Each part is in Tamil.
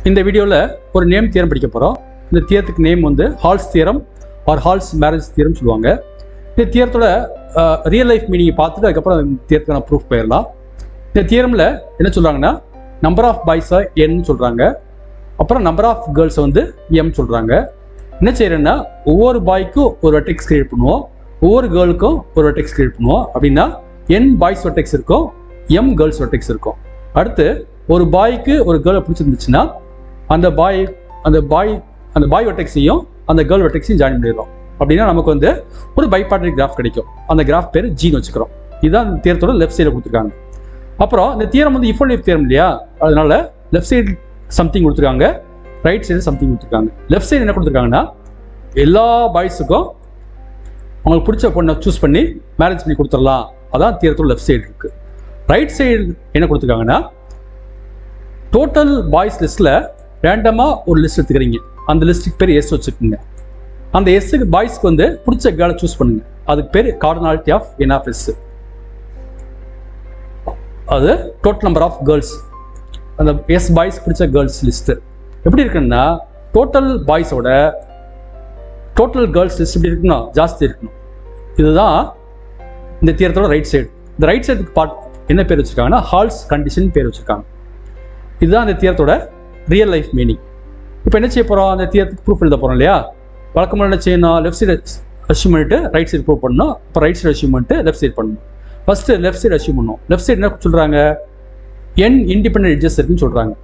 இந்த வீடியோவில் ஒரு நேம் தியரம் படிக்க போகிறோம். இந்த தியரத்துக்கு நேம் வந்து Hall's theorem or Hall's marriage theorem சொல்லுவாங்க. இந்த தியரத்தோட ரியல் லைஃப் மீனிங்கை பார்த்துட்டு அதுக்கப்புறம் அந்த தியரத்துக்கான ப்ரூஃப் போயிடலாம். இந்த தியரமில் என்ன சொல்கிறாங்கன்னா, நம்பர் ஆஃப் பாய்ஸை என் சொல்கிறாங்க, அப்புறம் நம்பர் ஆஃப் கேர்ள்ஸை வந்து எம் சொல்கிறாங்க. என்ன செய்யறேன்னா, ஒவ்வொரு பாய்க்கும் ஒரு வெர்டெக்ஸ் கிரியேட் பண்ணுவோம், ஒவ்வொரு கேர்ளுக்கும் ஒரு வெர்டெக்ஸ் கிரியேட் பண்ணுவோம். அப்படின்னா என் பாய்ஸ் வெர்டெக்ஸ் இருக்கும், எம் கேர்ள்ஸ் வெர்டெக்ஸ் இருக்கும். அடுத்து ஒரு பாய்க்கு ஒரு கேர்ளை பிடிச்சிருந்துச்சுன்னா அந்த பாய் வெர்டெக்ஸையும் அந்த கேர்ள் வெர்டெக்ஸையும் ஜாயின் பண்ணிடுறோம். அப்படின்னா நமக்கு வந்து ஒரு பைபார்டரிக் கிராஃப் கிடைக்கும். அந்த கிராஃப் பேர் ஜின்னு வச்சுக்கிறோம். இதுதான் இந்த தியரத்தோட லெஃப்ட் சைடில் கொடுத்துருக்காங்க. அப்புறம் இந்த தியரம் வந்து இஃப் அண்ட் இஃப் தியரம் இல்லையா, அதனால லெஃப்ட் சைடு சம்திங் கொடுத்துருக்காங்க, ரைட் சைடு சம்திங் கொடுத்துருக்காங்க. லெஃப்ட் சைடு என்ன கொடுத்துருக்காங்கன்னா, எல்லா பாய்ஸுக்கும் அவங்களுக்கு பிடிச்ச பொண்ணை சூஸ் பண்ணி மேரேஜ் பண்ணி கொடுத்துடலாம். அதான் தியரத்தோட லெஃப்ட் சைடு இருக்கு. ரைட் சைடு என்ன கொடுத்துருக்காங்கன்னா, டோட்டல் பாய்ஸ் லிஸ்ட்ல ரேண்டமா ஒரு லிஸ்ட் எடுத்துக்கிறீங்க, அந்த லிஸ்ட்டுக்கு பேர் எஸ் வச்சுக்கோங்க. அந்த எஸ்ஸுக்கு பாய்ஸ்க்கு வந்து பிடிச்ச கேர்ளை சூஸ் பண்ணுங்க, அதுக்கு பேர் cardinality of N of S. அது டோட்டல் நம்பர் ஆஃப் கேர்ள்ஸ், அந்த எஸ் பாய்ஸ் பிடிச்ச கேர்ள்ஸ் லிஸ்ட் எப்படி இருக்குன்னா, டோட்டல் பாய்ஸோட டோட்டல் கேர்ள்ஸ் லிஸ்ட் எப்படி இருக்குன்னா ஜாஸ்தி இருக்கணும். இதுதான் இந்த தியரத்தோட ரைட் சைடு. இந்த ரைட் சைடுக்கு பார்ட் என்ன பேர் வச்சிருக்காங்கன்னா, ஹால்ஸ் கண்டிஷன் பேர் வச்சிருக்காங்க. இதுதான் இந்த தியரத்தோட ரியல் லைஃப் மீனிங். இப்போ என்ன செய்ய போகிறோம், அந்த தியரத்துக்கு ப்ரூஃப் எழுத போகிறோம் இல்லையா. வழக்கமாக என்ன செய்யணும், லெஃப்ட் சைடு அஷ்யூம் பண்ணிட்டு ரைட் சைடு ப்ரூவ் பண்ணணும், அப்போ ரைட் சைடு அஷ்யூம் பண்ணிட்டு லெஃப்ட் சைடு பண்ணணும். ஃபர்ஸ்ட்டு லெஃப்ட் சைடு அஷ்யூம் பண்ணணும். லெஃப்ட் சைடு என்ன சொல்கிறாங்க, என் இண்டிபெண்டன்ட் எட்ஜஸ் இருக்குன்னு சொல்கிறாங்க.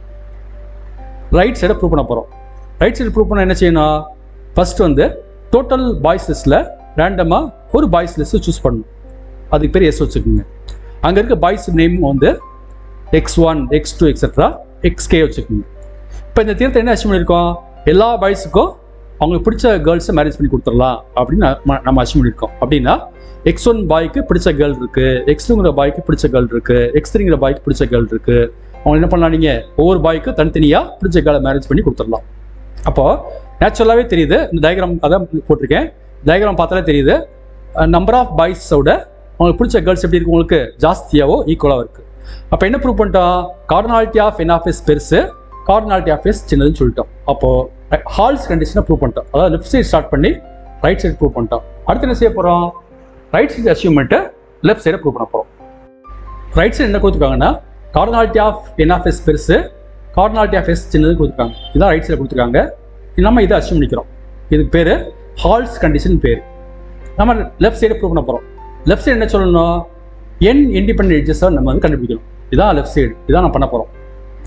ரைட் சைடை ப்ரூவ் பண்ண போகிறோம். ரைட் சைடு ப்ரூவ் பண்ண என்ன செய்யணும், ஃபர்ஸ்ட் வந்து டோட்டல் பாய்ஸ் லிஸ்ட்டில் ரேண்டமாக ஒரு பாய்ஸ் லிஸ்ட்டு சூஸ் பண்ணணும், அதுக்கு பேர் எஸ் வச்சுக்கோங்க. அங்கே இருக்க பாய்ஸ் நேம் வந்து x1 x2 எக்ஸெட்ரா xk வச்சுக்கோங்க. இப்போ இந்த தியரத்தை என்ன அஷ்யூம் பண்ணியிருக்கோம், எல்லா பாய்ஸுக்கும் அவங்களுக்கு பிடிச்ச கேர்ள்ஸை மேரேஜ் பண்ணி கொடுத்துடலாம் அப்படின்னு நம்ம அஷ்யூம் பண்ணியிருக்கோம். அப்படின்னா x1 பாய்க்கு பிடிச்ச கேர்ள் இருக்கு, x2ங்கிற பாய்க்கு பிடிச்ச கேர்ள் இருக்கு, x3ங்கிற பாய்க்கு பிடிச்ச கேர்ள் இருக்கு. அவங்க என்ன பண்ணலாம், நீங்கள் ஒவ்வொரு பாய்க்கும் தனித்தனியாக பிடிச்ச கேர்ளை மேரேஜ் பண்ணி கொடுத்துடலாம். அப்போ நேச்சுரலாகவே தெரியுது, இந்த டயக்ராம் அதான் போட்டிருக்கேன், டயக்ராம் பார்த்தாலே தெரியுது, நம்பர் ஆஃப் பாய்ஸோட அவங்களுக்கு பிடிச்ச கேர்ள்ஸ் எப்படி இருக்கு, உங்களுக்கு ஜாஸ்தியாவோ ஈக்குவலாக இருக்கு. அப்போ என்ன ப்ரூவ் பண்ணிட்டோம், cardinality of N of S பெருசு, கார்டினாலிட்டி ஆஃப் எஸ் சின்னதுன்னு சொல்லிட்டோம். அப்போ ஹால்ஸ் கண்டிஷனை ப்ரூவ் பண்ணிட்டோம். அதாவது லெஃப்ட் சைடு ஸ்டார்ட் பண்ணி ரைட் சைடு ப்ரூவ் பண்ணிட்டோம். அடுத்து என்ன செய்ய போகிறோம், ரைட் சைடு அஷ்யூம் பண்ணிட்டு லெஃப்ட் சைடை ப்ரூவ் பண்ண போகிறோம். ரைட் சைடு என்ன கொடுத்துருக்காங்கன்னா, cardinality of N of S பெருசு, கார்டினாலிட்டி ஆஃப் எஸ் சின்னதுன்னு கொடுத்துருக்காங்க. இதுதான் ரைட் சைடு கொடுத்துருக்காங்க. நம்ம இதை அஷ்யூம் பண்ணிக்கிறோம். இதுக்கு பேர் ஹால்ஸ் கண்டிஷன் பேர். நம்ம லெஃப்ட் சைடை ப்ரூவ் பண்ண போகிறோம். லெஃப்ட் சைடு என்ன சொல்லணும், என் இண்டிபெண்டன்ட் எட்ஜஸை நம்ம வந்து கண்டுபிடிக்கணும். இதான் லெஃப்ட் சைடு, இதான் நம்ம பண்ண போகிறோம்.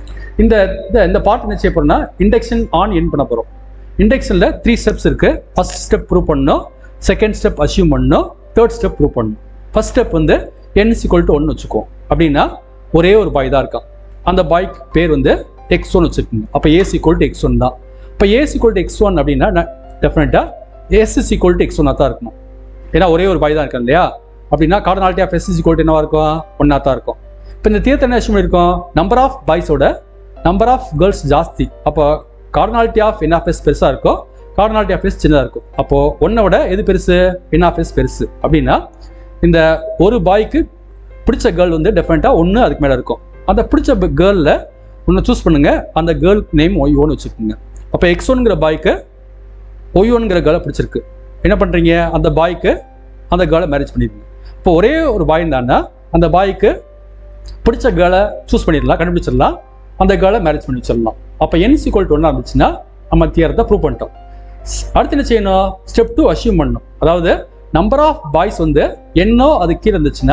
இந்த பார்ட் என்ன செய்ய போறோம்னா, இண்டெக்ஷன் ஆன் என் பண்ண போகிறோம். இண்டெக்ஷனில் 3 ஸ்டெப்ஸ் இருக்கு. ஃபர்ஸ்ட் ஸ்டெப் ப்ரூவ் பண்ணணும், செகண்ட் ஸ்டெப் அஷ்யூம் பண்ணணும், தேர்ட் ஸ்டெப் ப்ரூவ் பண்ணணும். ஃபர்ஸ்ட் ஸ்டெப் வந்து n = 1 வச்சுக்கோம். அப்படின்னா ஒரே ஒரு பாய் தான் இருக்கான், அந்த பாய்க்கு பேர் வந்து x1 வச்சுக்கோங்க. அப்போ a = x1 தான். இப்போ a = x1 அப்படின்னா டெஃபினட்டாக s = x1 தான் இருக்கணும். ஏன்னா ஒரே ஒரு பாய் தான் இருக்கான் இல்லையா. அப்படின்னா கார்டினாலிட்டி ஆஃப் s = என்னவா இருக்கும், 1 தான் இருக்கும். இப்போ இந்த தியரத்தை என்ன அஷ்யூம் பண்ணியிருக்கோம், நம்பர் ஆஃப் பாய்ஸோட நம்பர் ஆஃப் கேர்ள்ஸ் ஜாஸ்தி. அப்போ cardinality of N of S பெருசாக இருக்கும், கார்டினாலிட்டி ஆஃப் எஸ் சின்னதாக இருக்கும். அப்போ 1 விட எது பெருசு, என் ஆஃப் எஸ் பெருசு. அப்படின்னா இந்த ஒரு பாய்க்கு பிடிச்ச கேர்ள் வந்து டெஃபினட்டாக 1 அதுக்கு மேலே இருக்கும். அந்த பிடிச்ச கேர்ளில் ஒன்று சூஸ் பண்ணுங்க, அந்த கேர்ள் நேம் y1 வச்சுக்கோங்க. அப்போ x1ங்கிற பாய்க்கு y1ங்கிற கேர்ளை பிடிச்சிருக்கு. என்ன பண்ணுறீங்க, அந்த பாய்க்கு அந்த கேர்ளை மேரேஜ் பண்ணிடுங்க. இப்போ ஒரே ஒரு பாய் இருந்தான்னா அந்த பாய்க்கு பிடிச்ச கேர்ளை சூஸ் பண்ணிடலாம், கண்டுபிடிச்சிடலாம், அந்த கேர்ளை மேரேஜ் பண்ணி வச்சிடலாம். அப்போ n = 1 இருந்துச்சுன்னா நம்ம தியரத்தை ப்ரூவ் பண்ணிட்டோம். அடுத்து என்ன செய்யணும், ஸ்டெப் 2 அஷ்யூம் பண்ணணும். அதாவது நம்பர் ஆஃப் பாய்ஸ் வந்து என்னோ அது கீழே இருந்துச்சுன்னா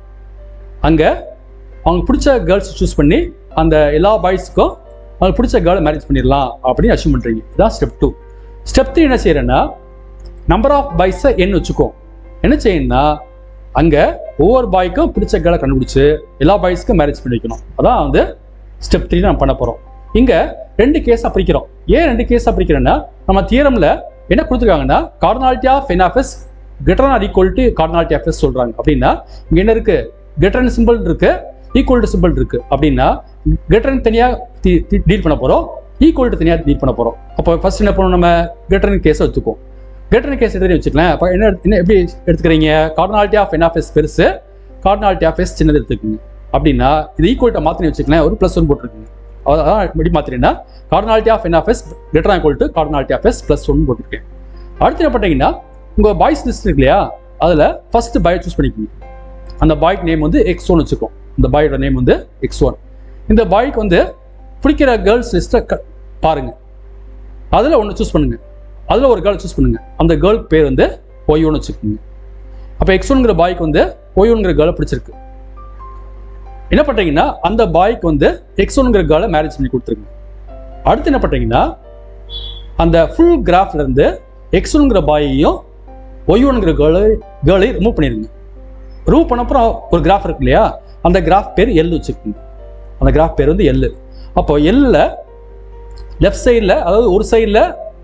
அங்கே அவங்க பிடிச்ச கேர்ள்ஸ் சூஸ் பண்ணி அந்த எல்லா பாய்ஸுக்கும் அவங்களுக்கு பிடிச்ச கேர்ளை மேரேஜ் பண்ணிடலாம் அப்படின்னு அஷ்யூம் பண்ணுறீங்க. இதுதான் ஸ்டெப் 2. ஸ்டெப் 3 என்ன செய்யறேன்னா, நம்பர் ஆஃப் பாய்ஸை n வச்சுக்கோ. என்ன செய்யணும்னா, அங்கே ஒவ்வொரு பாய்க்கும் பிடிச்ச கேர்ளை கண்டுபிடிச்சு எல்லா பாய்ஸ்க்கும் மேரேஜ் பண்ணி வைக்கணும். அதான் வந்து ஸ்டெப் 3 நம்ம பண்ண போகிறோம். இங்கே 2 கேஸாக பிரிக்கிறோம். ஏன் 2 கேஸாக பிரிக்கிறேன்னா, நம்ம தியரமில் என்ன கொடுத்துருக்காங்கன்னா, cardinality of N of S greater than or equal to cardinality of S சொல்கிறாங்க. அப்படின்னா இங்கே என்ன இருக்குது, greater than சிம்பிள் இருக்குது, ஈக்குவல் டு சிம்பிள் இருக்குது. அப்படின்னா greater than தனியாக டீல் பண்ண போகிறோம், ஈக்குவல் டு தனியாக டீல் பண்ண போகிறோம். அப்போ ஃபர்ஸ்ட் என்ன பண்ணணும், நம்ம greater than கேஸை வச்சுக்குவோம். greater than கேஸ் எடுத்து வச்சுக்கலாம். அப்போ என்ன எப்படி எடுத்துக்கிறீங்க, cardinality of N of S பெருசு, கார்டினாலிட்டி ஆஃப் எஸ் சின்னது எடுத்துக்கோங்க. அப்படின்னா இது ஈக்குவல்ட்ட மாற்றி வச்சுக்கலாம், ஒரு +1 போட்டுருக்குங்க. அதான் எப்படி மாத்திரீங்கன்னா cardinality of n of s greater than equal to cardinality of s plus 1 போட்டிருக்கேன். அடுத்து என்ன பண்ணுறீங்கன்னா உங்கள் பாய்ஸ் லிஸ்ட் இருக்கு இல்லையா, அதில் ஃபர்ஸ்ட் பாய் சூஸ் பண்ணிக்கோங்க. அந்த பாய்க்கு நேம் வந்து x1 வச்சுக்கோம். இந்த பாயோட நேம் வந்து x1. இந்த பாய்க்கு வந்து பிடிக்கிற கேர்ள்ஸ் லிஸ்ட்டை பாருங்க, அதில் ஒன்று சூஸ் பண்ணுங்க. அதில் ஒரு கேர்ள் சூஸ் பண்ணுங்க. அந்த கேர்ளுக்கு பேர் வந்து y1 வச்சுக்கோங்க. அப்போ x1ங்கிற பாய்க்கு வந்து y1ங்கிற கேர்ளை பிடிச்சிருக்கு. என்ன பண்ணுறீங்கன்னா அந்த பாய்க்கு வந்து x1ங்கிற கேர்ளை மேரேஜ் பண்ணி கொடுத்துருங்க. அடுத்து என்ன பண்ணுறீங்கன்னா அந்த ஃபுல் கிராஃப்ல இருந்து x1ங்கிற பாயையும் y1ங்கிற கேர்ளை ரிமூவ் பண்ணிடுங்க. ரிமூவ் பண்ண அப்புறம் ஒரு கிராஃப் இருக்கு இல்லையா, அந்த கிராஃப் பேர் L வச்சுக்கோங்க. அந்த கிராஃப் பேர் வந்து L. அப்போ L லெஃப்ட் சைடில், அதாவது ஒரு சைடில்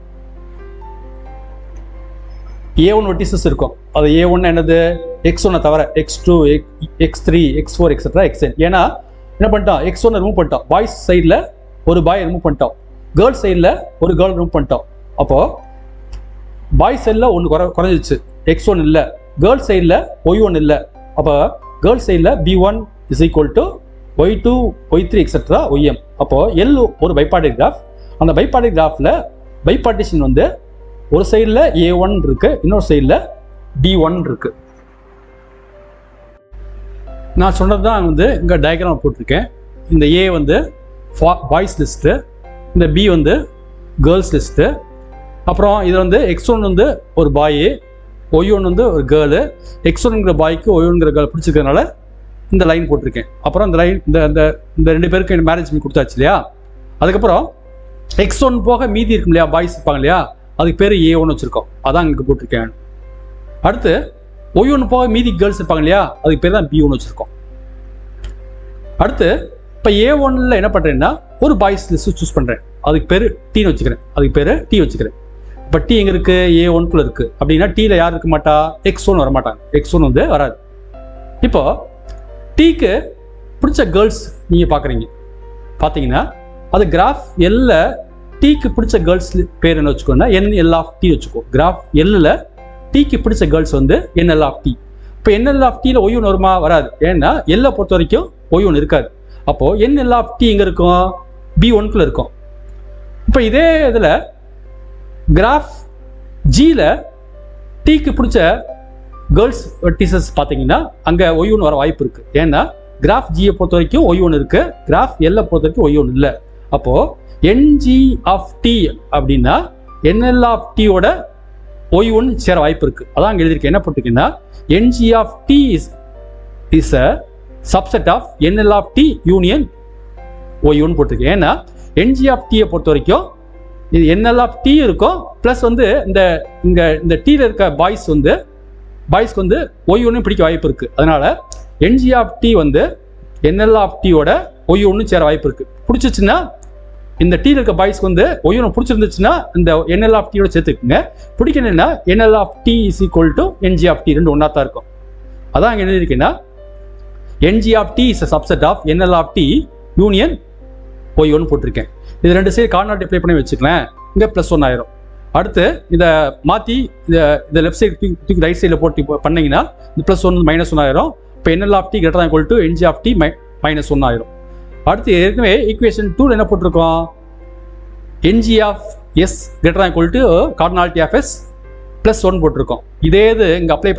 A1 வெர்டிசஸ் இருக்கும். அது A1 என்னது, x1 தவிர x2, x3, x4 etcetera xn. ஏன்னா என்ன பண்ணிட்டோம், x1 ரிமூவ் பண்ணிட்டோம். பாய்ஸ் சைடில் ஒரு பாய் ரிமூவ் பண்ணிட்டோம், கேர்ள்ஸ் சைடில் ஒரு கேர்ள் ரிமூவ் பண்ணிட்டோம். அப்போது பாய்ஸ் சைடில் ஒன்று குறைஞ்சிச்சு, x1 இல்லை. கேர்ள்ஸ் சைடில் y1 இல்லை. அப்போ கேர்ள்ஸ் சைடில் b1 is equal to y2, y3 etcetera ym. அப்போது L ஒரு பைபார்டிக் கிராஃப். அந்த பைபார்டிக் கிராஃபில் பைபார்டிஷன் வந்து ஒரு சைடில் A1 இருக்கு, இன்னொரு சைடில் B1 இருக்கு. நான் சொன்னது தான் வந்து இங்கே டயக்ராம் போட்டிருக்கேன். இந்த A வந்து பாய்ஸ் லிஸ்ட்டு, இந்த B வந்து கேர்ள்ஸ் லிஸ்ட்டு. அப்புறம் இது வந்து x1 வந்து ஒரு பாய், y1 வந்து ஒரு கேர்ளு. x1ங்கிற பாய்க்கு y1ங்கிற கேர்ள் பிடிச்சிருக்கிறதுனால இந்த லைன் போட்டிருக்கேன். அப்புறம் இந்த லைன் இந்த ரெண்டு பேருக்கு மேரேஜ் பண்ணி கொடுத்தாச்சு இல்லையா. அதுக்கப்புறம் x1 போக மீதி இருக்கும் இல்லையா, பாய்ஸ் இருப்பாங்க இல்லையா, அதுக்கு பேர் A1 வச்சுருக்கோம். அதான் இங்கே போட்டிருக்கேன். அடுத்து y1 போக மீதி கேர்ள்ஸ் இருப்பாங்க இல்லையா, அதுக்கு பேர் தான் B1 வச்சுருக்கோம். அடுத்து இப்போ A1ல் என்ன பண்ணுறேன்னா ஒரு பாய்ஸ் லிஸ்ட்டு சூஸ் பண்ணுறேன். அதுக்கு பேர் Tன்னு வச்சுக்கிறேன். அதுக்கு பேர் T வச்சுக்கிறேன். இப்போ T எங்கே இருக்குது, A1க்குள்ளே இருக்குது. அப்படின்னா Tயில் யார் இருக்க மாட்டா, x1 வரமாட்டாங்க. x1 வந்து வராது. இப்போ Tக்கு பிடிச்ச கேர்ள்ஸ் நீங்கள் பார்த்தீங்கன்னா அது கிராஃப் L Tக்கு பிடிச்ச கேர்ள்ஸ் பேர் என்ன வச்சுக்கோன்னா NL of T வச்சுக்கோ. கிராஃப் L Tக்கு பிடிச்ச கேர்ள்ஸ் வந்து NL of T. இப்போ NL of Tயில் y1 வருமா, வராது. ஏன்னா L பொறுத்த வரைக்கும் y1 இருக்காது. அப்போது NL of T எங்கே இருக்கும், B1க்குள்ளே இருக்கும். இப்போ இதே இதில் கிராஃப் Gயில் Tக்கு பிடிச்ச கேர்ள்ஸ் வெர்டிசஸ் பார்த்தீங்கன்னா அங்கே y1 வர வாய்ப்பு இருக்குது. ஏன்னா கிராஃப் Gயை பொறுத்த வரைக்கும் y1 இருக்குது, கிராஃப் L பொறுத்த வரைக்கும் y1 இல்லை. அப்போது NG of T அப்படின்னா NL of Tயோட y1 சேர வாய்ப்பு இருக்குது. அதான் அங்கே எழுதியிருக்கேன். என்ன போட்டிருக்கீங்கன்னா NG of T is a subset of NL of T union y1 போட்டிருக்கேன். ஏன்னா NG of Tயை பொறுத்த வரைக்கும் இது NL of T இருக்கும், ப்ளஸ் வந்து இந்த Tயில் இருக்க பாய்ஸ்க்கு வந்து y1 பிடிக்க வாய்ப்பு இருக்குது. அதனால NG of T வந்து NL of Tயோட y1 சேர வாய்ப்பு இருக்குது. பிடிச்சிச்சுன்னா இந்த Tயில் இருக்க பாய்ஸ்க்கு வந்து y1 பிடிச்சிருந்துச்சுன்னா இந்த NL of Tயோட சேர்த்துக்குங்க. பிடிக்கணும்னா NL of T is equal to NG of T, ரெண்டு ஒன்றா தான் இருக்கும். அதான் அங்கே என்ன இருக்கேன்னா NG of T is a subset of NL of T union y1 போட்டிருக்கேன். இது ரெண்டு சைடு கார்டினேட் அப்ளை பண்ணி வச்சுக்கலாம். இங்கே +1 ஆயிரும். அடுத்து இதை மாற்றி இதை லெஃப்ட் சைடு தூக்கி ரைட் சைடில் போட்டு பண்ணிங்கன்னா இந்த +1 -1 ஆயிரும். இப்போ NL of T greater than equal to NG of T -1 ஆயிரும். அடுத்து ஏற்கனவே ஈக்குவேஷன் 2 என்ன போட்டிருக்கோம், NG of S greater than equal to cardinality of S +1 போட்டிருக்கோம். இதே இது இங்கே அப்ளை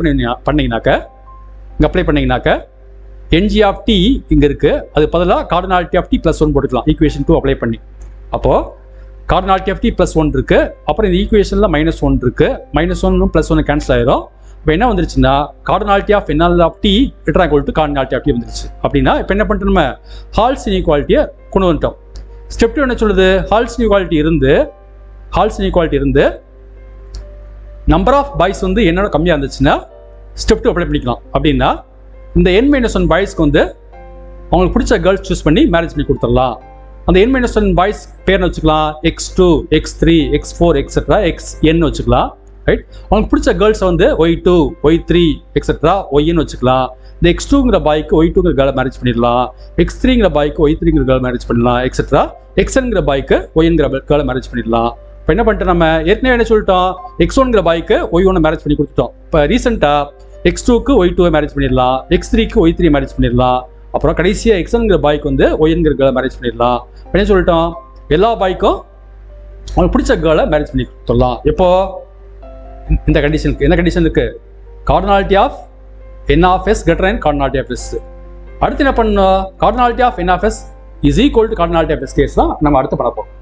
பண்ணிங்கனாக்க NG of T இங்கே இருக்குது, அது பதிலாக cardinality of T +1 போட்டுக்கலாம் ஈக்குவேஷன் 2 அப்ளை பண்ணி. அப்போது cardinality of T +1 இருக்குது. அப்புறம் இந்த ஈக்குவேஷனில் -1 இருக்குது. -1 +1 கேன்சல் ஆயிரும். இப்போ என்ன வந்துருச்சுன்னா cardinality of NL of T greater than equal to cardinality of T வந்துருச்சு. அப்படின்னா இப்போ என்ன பண்ணிட்டு நம்ம ஹால்ஸ் இன்இக்வாலிட்டியை கொண்டு வந்துட்டோம். ஸ்டெப் 2 என்ன சொல்லுது, ஹால்ஸ் இன்இக்வாலிட்டி இருந்து நம்பர் ஆஃப் பாய்ஸ் வந்து என்னோட கம்மியாக இருந்துச்சுன்னா ஸ்டெப் 2 அப்ளை பண்ணிக்கலாம். அப்படின்னா இந்த N-1 பாய்ஸ்க்கு வந்து அவங்களுக்கு பிடிச்ச கேர்ள்ஸ் சூஸ் பண்ணி மேரேஜ் பண்ணி கொடுத்துடலாம். அந்த N-1 பாய்ஸ் பேர்னு வச்சுக்கலாம் x2, x3, x4 etcetera xn வச்சுக்கலாம். ரைட், அவங்களுக்கு பிடிச்ச கேர்ள்ஸை வந்து y2, y3 எக்ஸெட்ரா yn வச்சுக்கலாம். இந்த x2ங்கிற பாய்க்கு y2ங்கிற கேர்ளை மேரேஜ் பண்ணிடலாம், x3ங்கிற பாய்க்கு y3ங்கிற கேர்ள் மேரேஜ் பண்ணலாம் எக்ஸெட்ரா. xnங்கிற பாய்க்கு yங்கிற கேர்ளை மேரேஜ் பண்ணிடலாம். இப்போ என்ன பண்ணிட்டு நம்ம ஏற்கனவே என்ன சொல்லிட்டோம், x1ங்கிற பாய்க்கு y1 மேரேஜ் பண்ணி கொடுத்துட்டோம். இப்போ ரீசெண்டாக x2க்கு y2 மேரேஜ் பண்ணிடலாம், x3க்கு y3 மேரேஜ் பண்ணிடலாம். அப்புறம் கடைசியாக xnங்கிற பாய்க்கு வந்து yங்கிற கேர்ளை மேரேஜ் பண்ணிடலாம். என்ன சொல்லிட்டோம், எல்லா பாய்க்கும் அவங்களுக்கு பிடிச்ச கேர்ளை மேரேஜ் பண்ணி கொடுத்துடலாம். எப்போ இந்த கண்டிஷனுக்கு, என்ன கண்டிஷனுக்கு, cardinality of n of s greater than cardinality of s. அடுத்து என்ன பண்ணணும், cardinality of n of s is equal to cardinality of s case தான் நம்ம அடுத்து பண்ண போறோம்.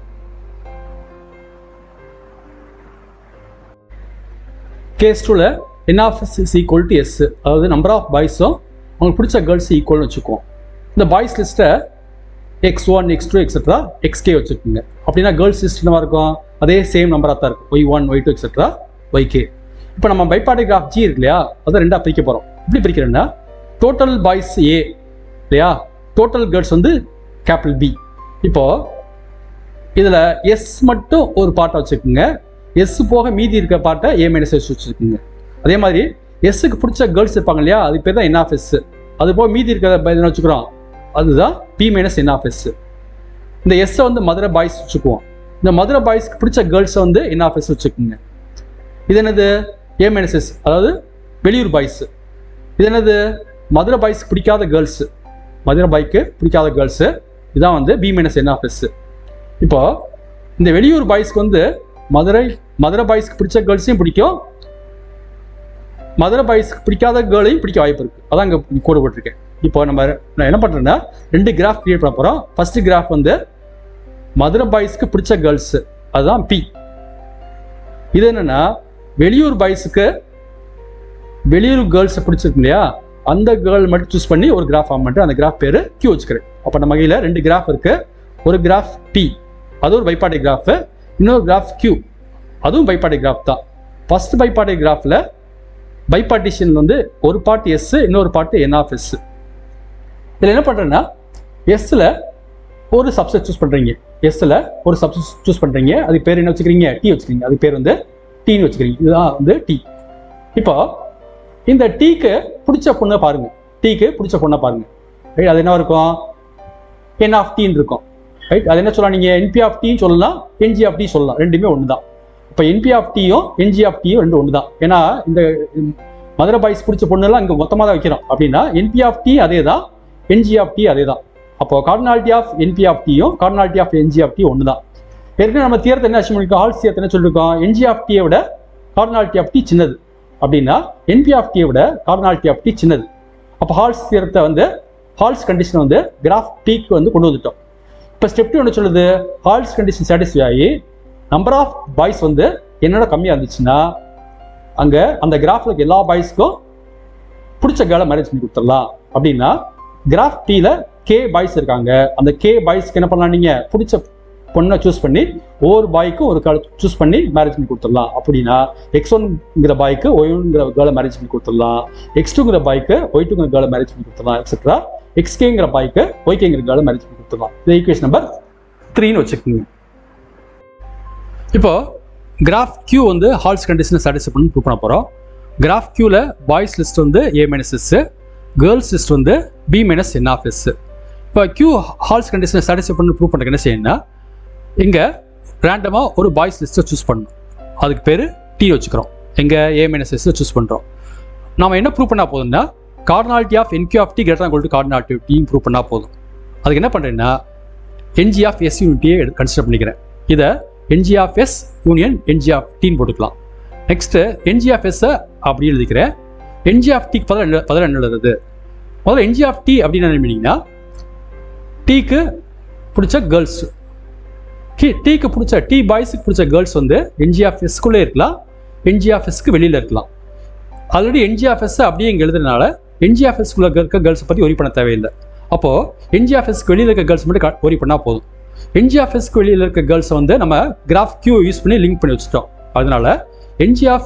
கேஸ் 2ல n of s is equal to s, அதாவது நம்பர் ஆஃப் பாய்ஸும் அவங்களுக்கு பிடிச்ச கேர்ள்ஸ் ஈக்குவல்னு வச்சுக்குவோம். இந்த பாய்ஸ் லிஸ்ட்டை x1 x2 எக்ஸெட்ரா xk வச்சுக்கோங்க. அப்படின்னா கேர்ள்ஸ் லிஸ்ட் என்னவா இருக்கும், அதே சேம் நம்பராக தான் இருக்கும், y1 y2 எக்ஸெட்ரா yk. இப்போ நம்ம பைபார்டிக் கிராஃப் G இருக்கு இல்லையா, அதை ரெண்டாக பிரிக்க போகிறோம். எப்படி பிரிக்கிறேன்னா, டோட்டல் பாய்ஸ் A இல்லையா, டோட்டல் கேர்ள்ஸ் வந்து கேபிட்டல் B. இப்போ இதில் S மட்டும் ஒரு பார்ட்டை வச்சுக்கோங்க, S போக மீதி இருக்க பார்ட்டை A - S வச்சுக்கோங்க. அதே மாதிரி எஸ்ஸுக்கு பிடிச்ச கேர்ள்ஸ் இருப்பாங்க இல்லையா, அது பேர் தான் n of s. அது போக மீதி இருக்கிற என்ன வச்சுக்கிறோம், அதுதான் p - n of s. இந்த எஸ்ஸை வந்து மதுரை பாய்ஸ் வச்சுக்குவோம். இந்த மதுரை பாய்ஸ்க்கு பிடிச்ச கேர்ள்ஸை வந்து n of s வச்சுக்கோங்க. இது என்னது, a - s, அதாவது வெளியூர் பாய்ஸ். இது என்னது, மதுரை பாய்ஸ்க்கு பிடிக்காத கேர்ள்ஸு, மதுரை பாய்க்கு பிடிக்காத கேர்ள்ஸு, இதான் வந்து b - n of s. இப்போ இந்த வெளியூர் பாய்ஸ்க்கு வந்து மதுரை பாய்ஸ்க்கு பிடிச்ச கேர்ள்ஸையும் பிடிக்கும், மதுரை பாய்ஸ்க்கு பிடிக்காத கேர்ளையும் பிடிக்க வாய்ப்பு இருக்குது. அதான் இங்கே கோடு போட்டிருக்கேன். இப்போ நான் என்ன பண்ணுறேன்னா, ரெண்டு கிராஃப் கிரியேட் பண்ண போகிறோம். ஃபர்ஸ்ட் கிராஃப் வந்து மதுரை பாய்ஸ்க்கு பிடிச்ச கேர்ள்ஸு, அதுதான் P. இது என்னென்னா, வெளியூர் பாய்ஸுக்கு வெளியூர் கேர்ள்ஸை பிடிச்சிருக்கு இல்லையா, அந்த கேர்ள் மட்டும் சூஸ் பண்ணி ஒரு கிராஃப் ஃபார்ம் பண்ணிட்டு அந்த கிராஃப் பேர் Q வச்சுக்கிறேன். அப்போ நம்ம கையில் ரெண்டு கிராஃப் இருக்குது. ஒரு கிராஃப் P, அது ஒரு பைபார்டிக் கிராஃபு. இன்னொரு கிராஃப் Q, அதுவும் பைபார்டிக் கிராஃப் தான். ஃபர்ஸ்ட் பைபார்டிக் கிராஃபில் பைபார்ட்டிஷன் வந்து ஒரு பார்ட் S, இன்னொரு பார்ட் n of s. இதில் என்ன பண்ணுறேன்னா, எஸ்ஸில் ஒரு சப்செட் சூஸ் பண்ணுறீங்க, எஸ்ஸில் ஒரு சப்செட் சூஸ் பண்ணுறீங்க, அதுக்கு பேர் என்ன வச்சுக்கிறீங்க, T வச்சுக்கிறீங்க. அதுக்கு பேர் வந்து Tன்னு வச்சுக்கிறீங்க. இதுதான் வந்து T. இப்போ இந்த Tக்கு பிடிச்ச பொண்ணை பாருங்க, Tக்கு பிடிச்ச பொண்ணை பாருங்க, ரைட். அது என்ன இருக்கும், n of Tன்னு இருக்கும், ரைட். அது என்ன சொல்லலாம், நீங்கள் NP of Tன்னு சொல்லலாம், NG of T சொல்லலாம், ரெண்டுமே ஒன்று தான். இப்போ NP of Tயும் NG of Tயும் ரெண்டு ஒன்று தான். ஏன்னா இந்த மதுரை பாய்ஸ் பிடிச்ச பொண்ணுலாம் இங்கே மொத்தமாக தான் வைக்கிறோம். அப்படின்னா NP of T அதே தான், NG of T அதே தான். அப்போ கார்டினாலிட்டி ஆஃப் NP of Tயும் cardinality of NG of T ஒன்று தான். ஏற்கனவே நம்ம தியரத்தை என்ன அச்சீவ் பண்ணிருக்கோம், ஹால்ஸ் தியரத்தை என்ன சொல்லியிருக்கோம், NG of T விட கார்டினாலிட்டி ஆஃப் T சின்னது, அப்படின்னா NP of T விட கார்டினாலிட்டி ஆஃப் T சின்னது. அப்போ ஹால்ஸ் தியரத்தை வந்து, ஹால்ஸ் கண்டிஷன் வந்து கிராஃப் Tக்கு வந்து கொண்டு வந்துட்டோம். இப்போ ஸ்டெப் 2 என்ன சொல்லுது, ஹால்ஸ் கண்டிஷன் சாட்டிஸ்ஃபை ஆகி நம்பர் ஆஃப் பாய்ஸ் வந்து என்னோட கம்மியாக இருந்துச்சுன்னா, அங்கே அந்த கிராஃபில் எல்லா பாய்ஸ்க்கும் பிடிச்ச கேர்ளை மேரேஜ் பண்ணி கொடுத்துடலாம். அப்படின்னா கிராஃப் Tல K பாய்ஸ் இருக்காங்க, அந்த K பாய்ஸ்க்கு என்ன பண்ணலாம், நீங்கள் பிடிச்ச பொண்ணை சூஸ் பண்ணி ஒவ்வொரு பாய்க்கும் ஒரு கேர்ளை சூஸ் பண்ணி மேரேஜ் பண்ணி கொடுத்துடலாம். அப்படின்னா X1ங்கிற பாய்க்கு Y1ங்கிற கேர்ளை மேரேஜ் பண்ணி கொடுத்துடலாம், X2ங்கிற பாய்க்கு Y2ங்கிற கேர்ளை மேரேஜ் பண்ணி கொடுத்துடலாம், எக்ஸெட்ரா. XKங்கிற பாய்க்கு YKங்கிற கேர்ளை மேரேஜ் பண்ணி கொடுத்துடலாம். இது ஈக்குவேஷன் நம்பர் 3ன்னு வச்சுக்கோங்க. இப்போ கிராஃப் Q வந்து ஹால்ஸ் கண்டிஷனை சாட்டிஸ்ஃபை பண்ணி ப்ரூவ் பண்ண போகிறோம். கிராஃப் Qல பாய்ஸ் லிஸ்ட் வந்து A - S, கேர்ள்ஸ் லிஸ்ட் வந்து B - n of s. இப்போ Q ஹால்ஸ் கண்டிஷனை சாட்டிஸ்ஃபை பண்ணி ப்ரூவ் பண்ணுறதுக்கு என்ன செய்யணும்னா, இங்கே ரேண்டமாக ஒரு பாய்ஸ் லிஸ்ட்டை சூஸ் பண்ணணும், அதுக்கு பேர் T வச்சுக்கிறோம். எங்கே A - S சூஸ் பண்ணுறோம். நாம் என்ன ப்ரூவ் பண்ணால் போதும்னா, cardinality of NQ of T greater than cardinality of T prove பண்ணால் போதும். அதுக்கு என்ன பண்ணுறேன்னா, NG of S யூனிட்டியை கன்சிடர் பண்ணிக்கிறேன். இதை NG of S union NG of Tன்னு போட்டுக்கலாம். நெக்ஸ்ட்டு NG of S அப்படி எழுதிக்கிறேன். NG of Tக்கு பதில் என்ன எழுதுறது, முதல்ல NG of T அப்படின்னு என்ன மீனிங்னா, Tக்கு பிடிச்ச கேர்ள்ஸ், Tக்கு பிடிச்ச T பாய்ஸுக்கு பிடிச்ச கேர்ள்ஸ் வந்து NG of Sக்குள்ளே இருக்கலாம், NG of Sக்கு வெளியில் இருக்கலாம். ஆல்ரெடி NG of S அப்படியே இங்கே எழுதுறதுனால NG of Sக்குள்ளே இருக்க கேர்ள்ஸை பற்றி ஒரி பண்ண தேவையில்லை. அப்போது NG of Sக்கு வெளியில் இருக்க கேர்ள்ஸ் மட்டும் ஒரி பண்ணால் போதும். NG of Sக்கு வெளியில் இருக்க கேர்ள்ஸை வந்து நம்ம கிராஃப் Q யூஸ் பண்ணி லிங்க் பண்ணி வச்சுட்டோம். அதனால NG of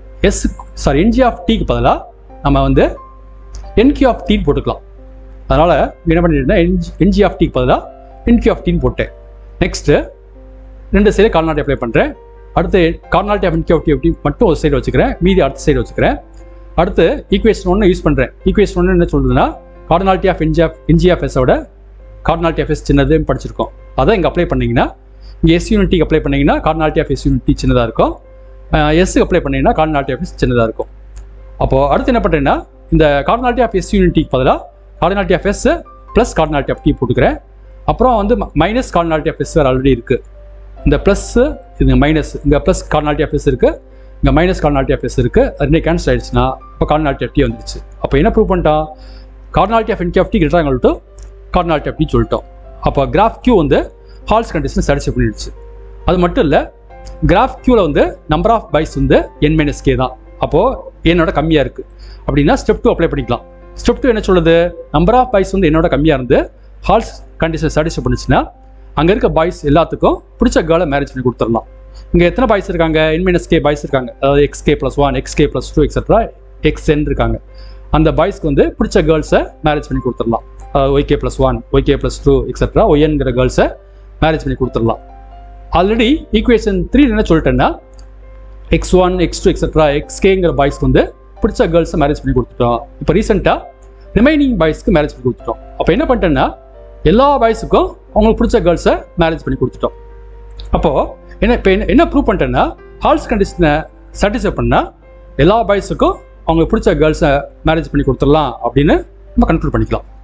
Tக்கு பதிலாக நம்ம வந்து NQ of T போட்டுக்கலாம். அதனால் என்ன பண்ணிட்டேன்னா, NG of Tக்கு பதிலாக NQ of Tன்னு போட்டேன். நெக்ஸ்ட்டு ரெண்டு சைடு கார்டினாலிட்டி அப்ளை பண்ணுறேன். அடுத்து cardinality of NQ of T மட்டும் ஒரு சைடு வச்சுக்கிறேன், மீதி அடுத்த சைடு வச்சுக்கிறேன். அடுத்து ஈக்குவேஷன் 1 யூஸ் பண்ணுறேன். ஈக்குவேஷன் 1 என்ன சொல்றதுன்னா, cardinality of NG of S ஓட கார்டினாலிட்டி ஆஃப் S சின்னதுன்னு படிச்சிருக்கோம். அதை இங்கே அப்ளை பண்ணிங்கன்னா, இங்கே S யூனிட்டிக்கு அப்ளை பண்ணிங்கன்னா கார்டினாலிட்டி ஆஃப் S யூனிட்டி சின்னதாக இருக்கும், எஸ்ஸுக்கு அப்ளை பண்ணிங்கன்னா கார்டினாலிட்டி ஆஃப் S சின்னதாக இருக்கும். அப்போது அடுத்து என்ன பண்ணுறேன்னா, இந்த கார்டினாலிட்டி ஆஃப் S யூனிட்டிக்கு பதிலாக cardinality of S plus cardinality of T போட்டுக்கிறேன். அப்புறம் வந்து minus cardinality of S already இருக்குது. இந்த ப்ளஸ்ஸு இது மைனஸ், இங்கே ப்ளஸ் கார்டினாலிட்டி ஆஃப் எஸ் இருக்குது, இங்கே மைனஸ் கார்டினாலிட்டி ஆஃப் எஸ் இருக்குது. அது ரெண்டு கேன்சல் ஆகிடுச்சுன்னா இப்போ கார்டினாலிட்டி ஆஃப் டி வந்துடுச்சு. அப்போ என்ன ப்ரூவ் பண்ணிட்டோம்? Cardinality of NK of T greater equal to cardinality of T சொல்லிட்டோம். அப்போ கிராஃப் கியூ வந்து ஹால்ஸ் கண்டிஷன் சாட்டிஸ்ஃபை பண்ணிடுச்சு. அது மட்டும் இல்லை, கிராஃப் கியூவில் வந்து நம்பர் ஆஃப் பைஸ் வந்து n-k தான். அப்போது என்னோட கம்மியாக இருக்குது அப்படின்னா ஸ்டெப் 2 அப்ளை பண்ணிக்கலாம். ஸ்டெப் 2 என்ன சொல்லுது? நம்பர் ஆஃப் பாய்ஸ் வந்து என்னோட கம்மியாக இருந்து ஹால்ஸ் கண்டிஷன் சாட்டிஸ்ஃபை பண்ணுச்சுன்னா அங்கே இருக்க பாய்ஸ் எல்லாத்துக்கும் பிடிச்ச கேர்ளை மேரேஜ் பண்ணி கொடுத்துடலாம். இங்கே எத்தனை பாய்ஸ் இருக்காங்க? n-k பாய்ஸ் இருக்காங்க. அதாவது xk+1, xk+2 எக்ஸெட்ரா xn இருக்காங்க. அந்த பாய்ஸ்க்கு வந்து பிடிச்ச கேர்ள்ஸை மேரேஜ் பண்ணி கொடுத்துடலாம். yk+1, yk+2 எக்ஸெட்ரா ஒய்ங்கிற கேர்ள்ஸை மேரேஜ் பண்ணி கொடுத்துடலாம். ஆல்ரெடி ஈக்குவேஷன் 3 என்ன சொல்லிட்டேன்னா x1, x2 எக்ஸெட்ரா xkங்கிற பாய்ஸ்க்கு வந்து பிடிச்ச கேர்ள்ஸை மேரேஜ் பண்ணி கொடுத்துட்டோம். இப்போ ரீசெண்டாக ரிமைனிங் பாய்ஸ்க்கு மேரேஜ் பண்ணி கொடுத்துட்டோம். அப்போ என்ன பண்ணிட்டேன்னா எல்லா பாய்ஸுக்கும் அவங்களுக்கு பிடிச்ச கேர்ள்ஸை மேரேஜ் பண்ணி கொடுத்துட்டோம். அப்போது என்ன ப்ரூவ் பண்ணிட்டேன்னா ஹால்ஸ் கண்டிஷனை சாட்டிஸ்ஃபை பண்ணால் எல்லா பாய்ஸுக்கும் அவங்களுக்கு பிடிச்ச கேர்ள்ஸை மேரேஜ் பண்ணி கொடுத்துடலாம் அப்படின்னு நம்ம கன்க்ளூட் பண்ணிக்கலாம்.